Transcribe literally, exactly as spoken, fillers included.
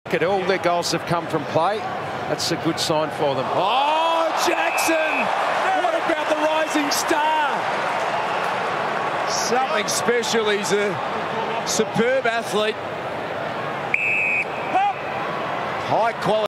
All their goals have come from play. That's a good sign for them. Oh, Jackson! What about the rising star? Something special. He's a superb athlete. High quality.